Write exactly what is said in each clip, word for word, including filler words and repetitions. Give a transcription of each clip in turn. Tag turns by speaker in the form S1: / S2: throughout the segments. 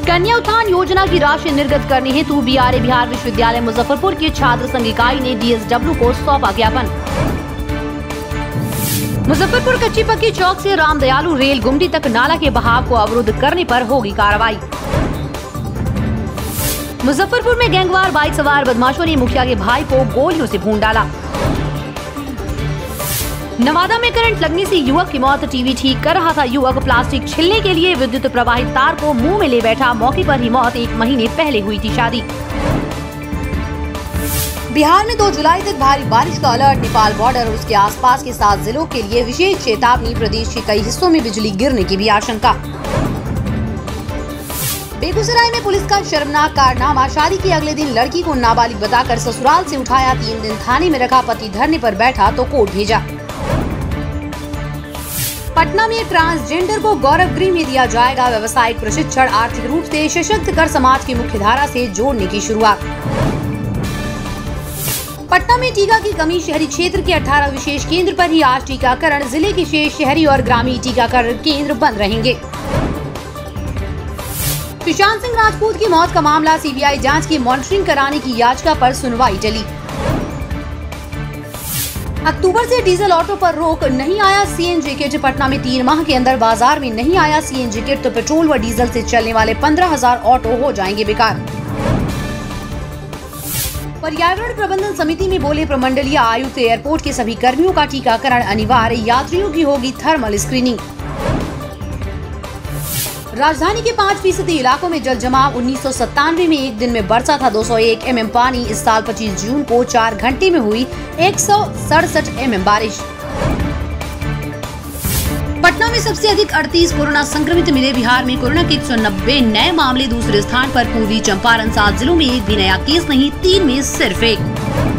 S1: कन्या उत्थान योजना की राशि निर्गत करने हेतु बीआरए बिहार विश्वविद्यालय मुजफ्फरपुर के छात्र संघ इकाई ने डीएसडब्ल्यू को सौंपा ज्ञापन। मुजफ्फरपुर कच्ची पक्की चौक से रामदयालु रेल गुमटी तक नाला के बहाव को अवरुद्ध करने पर होगी कार्रवाई। मुजफ्फरपुर में गैंगवार बाइक सवार बदमाशों ने मुखिया के भाई को गोलियों से भून डाला। नवादा में करंट लगने से युवक की मौत। टीवी ठीक कर रहा था युवक, प्लास्टिक छिलने के लिए विद्युत प्रवाहित तार को मुंह में ले बैठा, मौके पर ही मौत। एक महीने पहले हुई थी शादी। बिहार में दो जुलाई तक भारी बारिश का अलर्ट। नेपाल बॉर्डर और उसके आसपास के सात जिलों के लिए विशेष चेतावनी। प्रदेश के कई हिस्सों में बिजली गिरने की भी आशंका। बेगूसराय में पुलिस का शर्मनाक कारनामा। शादी के अगले दिन लड़की को नाबालिग बताकर ससुराल से उठाया, तीन दिन थाने में रखा, पति धरने पर बैठा तो कोर्ट भेजा। पटना में ट्रांसजेंडर को गौरव गृह में दिया जाएगा व्यवसायिक प्रशिक्षण। आर्थिक रूप से सशक्त कर समाज की मुख्य धारा से जोड़ने की शुरुआत। पटना में टीका की कमी। शहरी क्षेत्र के अठारह विशेष केंद्र पर ही आज टीकाकरण। जिले के शेष शहरी और ग्रामीण टीकाकरण केंद्र बंद रहेंगे। सुशांत सिंह राजपूत की मौत का मामला। सीबीआई जांच की मॉनिटरिंग कराने की याचिका पर सुनवाई टली। अक्टूबर से डीजल ऑटो पर रोक। नहीं आया सीएनजी किट। पटना में तीन माह के अंदर बाजार में नहीं आया सीएनजी किट तो पेट्रोल व डीजल से चलने वाले पंद्रह हजार ऑटो हो जाएंगे बेकार। पर्यावरण प्रबंधन समिति में बोले प्रमंडलीय आयुक्त। एयरपोर्ट के सभी कर्मियों का टीकाकरण अनिवार्य। यात्रियों की होगी थर्मल स्क्रीनिंग। राजधानी के पाँच फीसदी इलाकों में जल जमाव। उन्नीस सौ सत्तानवे में एक दिन में बरसा था दो सौ एक एम एम पानी। इस साल पच्चीस जून को चार घंटे में हुई एक सौ सड़सठ एम एम बारिश। पटना में सबसे अधिक अड़तीस कोरोना संक्रमित मिले। बिहार में कोरोना के एक सौ नब्बे नए मामले। दूसरे स्थान पर पूर्वी चंपारण। सात जिलों में एक भी नया केस नहीं, तीन में सिर्फ एक।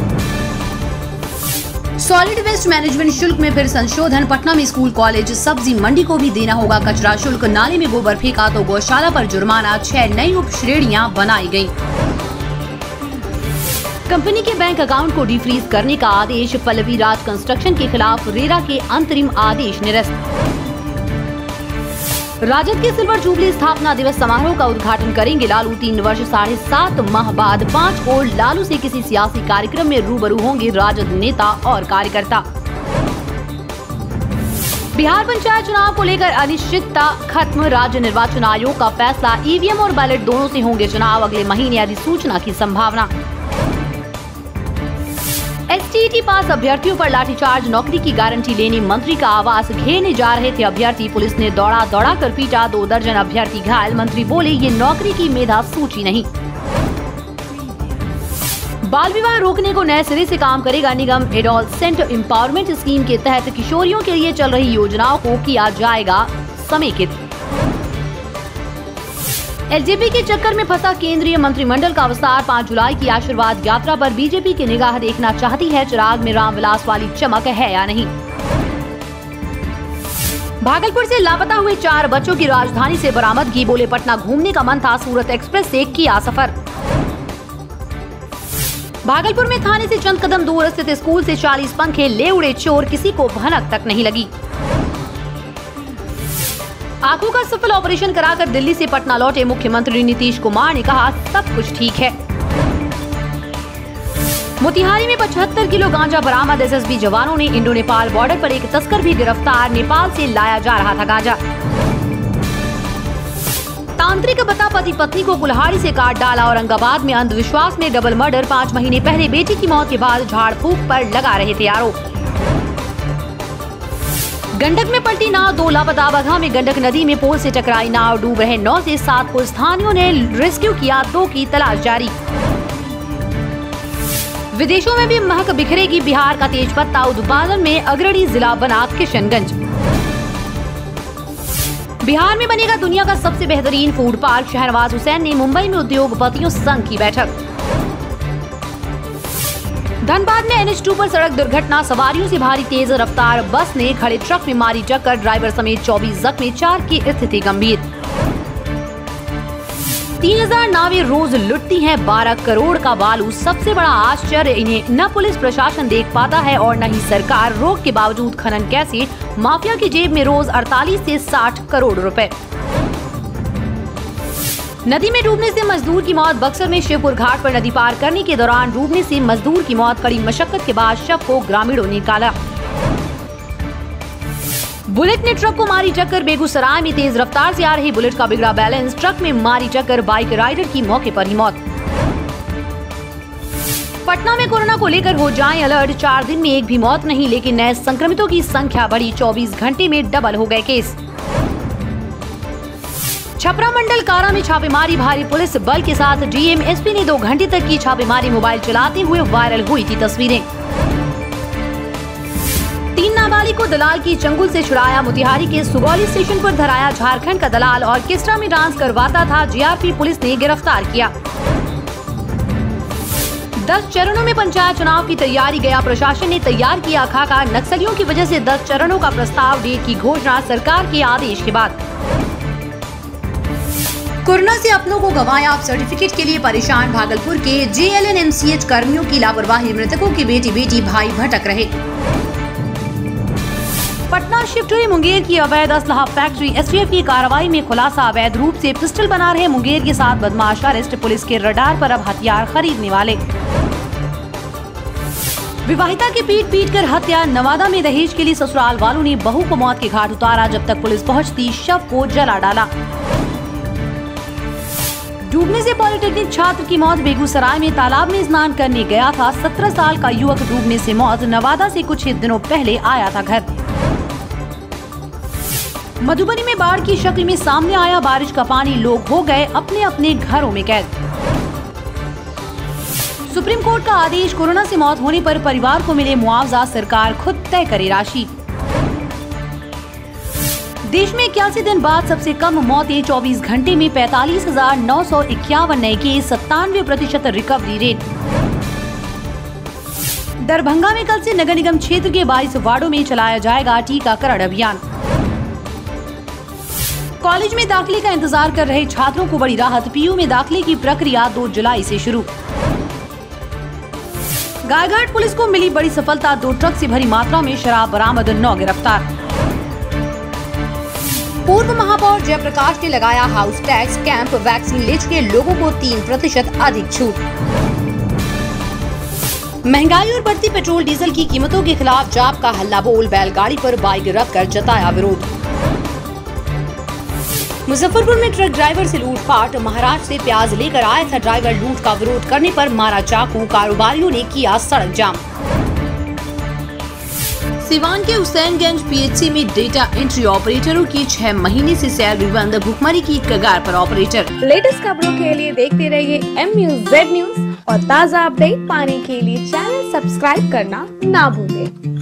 S1: सॉलिड वेस्ट मैनेजमेंट शुल्क में फिर संशोधन। पटना में स्कूल, कॉलेज, सब्जी मंडी को भी देना होगा कचरा शुल्क। नाले में गोबर फेंका तो गौशाला पर जुर्माना। छह नई उप श्रेणियां बनाई गयी। कंपनी के बैंक अकाउंट को डिफ्रीज करने का आदेश। पल्लवी राज कंस्ट्रक्शन के खिलाफ रेरा के अंतरिम आदेश निरस्त। राजद के सिल्वर जुबली स्थापना दिवस समारोह का उद्घाटन करेंगे लालू। तीन वर्ष साढ़े सात माह बाद पाँच को लालू से किसी सियासी कार्यक्रम में रूबरू होंगे राजद नेता और कार्यकर्ता। बिहार पंचायत चुनाव को लेकर अनिश्चितता खत्म। राज्य निर्वाचन आयोग का फैसला। ईवीएम और बैलेट दोनों से होंगे चुनाव। अगले महीने अधिसूचना की संभावना। एसटीईटी पास अभ्यर्थियों पर लाठीचार्ज। नौकरी की गारंटी लेने मंत्री का आवास घेरने जा रहे थे अभ्यर्थी। पुलिस ने दौड़ा दौड़ा कर पीटा। दो दर्जन अभ्यर्थी घायल। मंत्री बोले ये नौकरी की मेधा सूची नहीं। बाल विवाह रोकने को नए सिरे से काम करेगा निगम। एडोलसेंट एम्पावरमेंट स्कीम के तहत किशोरियों के लिए चल रही योजनाओं को किया जाएगा समेकित। एलजेपी के चक्कर में फंसा केंद्रीय मंत्रिमंडल का विस्तार। पाँच जुलाई की आशीर्वाद यात्रा पर बीजेपी की निगाह देखना चाहती है। चिराग में रामविलास वाली चमक है या नहीं। भागलपुर से लापता हुए चार बच्चों की राजधानी से बरामदगी। बोले पटना घूमने का मन था, सूरत एक्सप्रेस से किया सफर। भागलपुर में थाने से चंद कदम दूर स्थित स्कूल से चालीस पंखे ले उड़े चोर। किसी को भनक तक नहीं लगी। आंखों का सफल ऑपरेशन कराकर दिल्ली से पटना लौटे मुख्यमंत्री नीतीश कुमार ने कहा सब कुछ ठीक है। मोतिहारी में पचहत्तर किलो गांजा बरामद। एसएसबी जवानों ने इंडो नेपाल बॉर्डर पर एक तस्कर भी गिरफ्तार। नेपाल से लाया जा रहा था गांजा। तांत्रिक बता पति पत्नी को कुल्हाड़ी से काट डाला। औरंगाबाद में अंधविश्वास में डबल मर्डर। पाँच महीने पहले बेटी की मौत के बाद झाड़ फूक पर लगा रहे थे आरोप। गंडक में पलटी नाव। दो लापता। बगहा में गंडक नदी में पोल से टकराई नाव। डूब रहे नौ से सात को स्थानियों ने रेस्क्यू किया। दो की तलाश जारी। विदेशों में भी महक बिखरेगी बिहार का तेज पत्ता। उत्पादन में अग्रणी जिला बना किशनगंज। बिहार में बनेगा दुनिया का सबसे बेहतरीन फूड पार्क। शहनवाज हुसैन ने मुंबई में उद्योगपतियों संघ की बैठक। धनबाद में एन एच टू पर सड़क दुर्घटना। सवारियों से भारी तेज रफ्तार बस ने खड़े ट्रक में मारी टक्कर। ड्राइवर समेत चौबीस जख्मी। चार की स्थिति गंभीर। तीन हजार नावें रोज लुटती हैं बारह करोड़ का बालू। सबसे बड़ा आश्चर्य इन्हें न पुलिस प्रशासन देख पाता है और न ही सरकार। रोक के बावजूद खनन कैसे। माफिया की जेब में रोज अड़तालीस से साठ करोड़ रुपए। नदी में डूबने से मजदूर की मौत। बक्सर में शिवपुर घाट पर नदी पार करने के दौरान डूबने से मजदूर की मौत। कड़ी मशक्कत के बाद शव को ग्रामीणों ने निकाला। बुलेट ने ट्रक को मारी टक्कर। बेगूसराय में तेज रफ्तार से आ रही बुलेट का बिगड़ा बैलेंस, ट्रक में मारी टक्कर। बाइक राइडर की मौके पर ही मौत। पटना में कोरोना को लेकर हो जाए अलर्ट। चार दिन में एक भी मौत नहीं, लेकिन नए संक्रमितों की संख्या बढ़ी। चौबीस घंटे में डबल हो गए केस। छपरा मंडल कारा में छापेमारी। भारी पुलिस बल के साथ डीएम एसपी ने दो घंटे तक की छापेमारी। मोबाइल चलाते हुए वायरल हुई थी तस्वीरें। तीन नाबालिग को दलाल की चंगुल से छुड़ाया। मोतिहारी के सुगौली स्टेशन पर धराया। झारखंड का दलाल ऑर्केस्ट्रा में डांस करवाता था। जीआरपी पुलिस ने गिरफ्तार किया। दस चरणों में पंचायत चुनाव की तैयारी। गया प्रशासन ने तैयार किया खाका। नक्सलियों की वजह से दस चरणों का प्रस्ताव। डेट की घोषणा सरकार के आदेश के बाद। कोरोना से अपनों को गंवाया, अब सर्टिफिकेट के लिए परेशान। भागलपुर के जेएलएनएमसीएच कर्मियों की लापरवाही। मृतकों की बेटी बेटी भाई भटक रहे। पटना शिफ्ट हुई मुंगेर की अवैध असलहा फैक्ट्री। एसटीएफ की कार्रवाई में खुलासा। अवैध रूप से पिस्टल बना रहे मुंगेर के साथ बदमाश अरेस्ट। पुलिस के रडार पर अब हथियार खरीदने वाले। विवाहिता की पीट पीट कर हत्या। नवादा में दहेज के लिए ससुराल वालों ने बहू को मौत के घाट उतारा। जब तक पुलिस पहुंचती शव को जला डाला। डूबने से पॉलिटेक्निक छात्र की मौत। बेगूसराय में तालाब में स्नान करने गया था। सत्रह साल का युवक डूबने से मौत। नवादा से कुछ ही दिनों पहले आया था घर। मधुबनी में बाढ़ की शक्ल में सामने आया बारिश का पानी। लोग हो गए अपने अपने घरों में कैद। सुप्रीम कोर्ट का आदेश। कोरोना से मौत होने पर परिवार को मिले मुआवजा। सरकार खुद तय करे राशि। देश में इक्यासी दिन बाद सबसे कम मौतें। चौबीस घंटे में पैंतालीस हजार नौ सौ इक्यावन नए केस। सत्तानवे प्रतिशत रिकवरी रेट। दरभंगा में कल से नगर निगम क्षेत्र के बाईस वार्डों में चलाया जाएगा टीकाकरण अभियान। कॉलेज में दाखिले का इंतजार कर रहे छात्रों को बड़ी राहत। पीयू में दाखिले की प्रक्रिया दो जुलाई से शुरू। गायघाट पुलिस को मिली बड़ी सफलता। दो ट्रक से भरी मात्रा में शराब बरामद। नौ गिरफ्तार। पूर्व महापौर जयप्रकाश ने लगाया हाउस टैक्स कैंप। वैक्सीन ले चुके लोगों को तीन प्रतिशत अधिक छूट। महंगाई और बढ़ती पेट्रोल डीजल की कीमतों के खिलाफ जाप का हल्ला बोल। बैलगाड़ी पर बाइक रख कर जताया विरोध। मुजफ्फरपुर में ट्रक ड्राइवर से लूटपाट। महाराष्ट्र से प्याज लेकर आया था ड्राइवर। लूट का विरोध करने पर मारा चाकू। कारोबारियों ने किया सड़क जाम। सिवान के हुसैनगंज पीएचसी में डेटा एंट्री ऑपरेटरों की छह महीने से सैलरी बंद। भुखमरी की कगार पर ऑपरेटर।
S2: लेटेस्ट खबरों के लिए देखते रहिए एम न्यूज़ जेड न्यूज़ और ताज़ा अपडेट पाने के लिए चैनल सब्सक्राइब करना ना भूलें।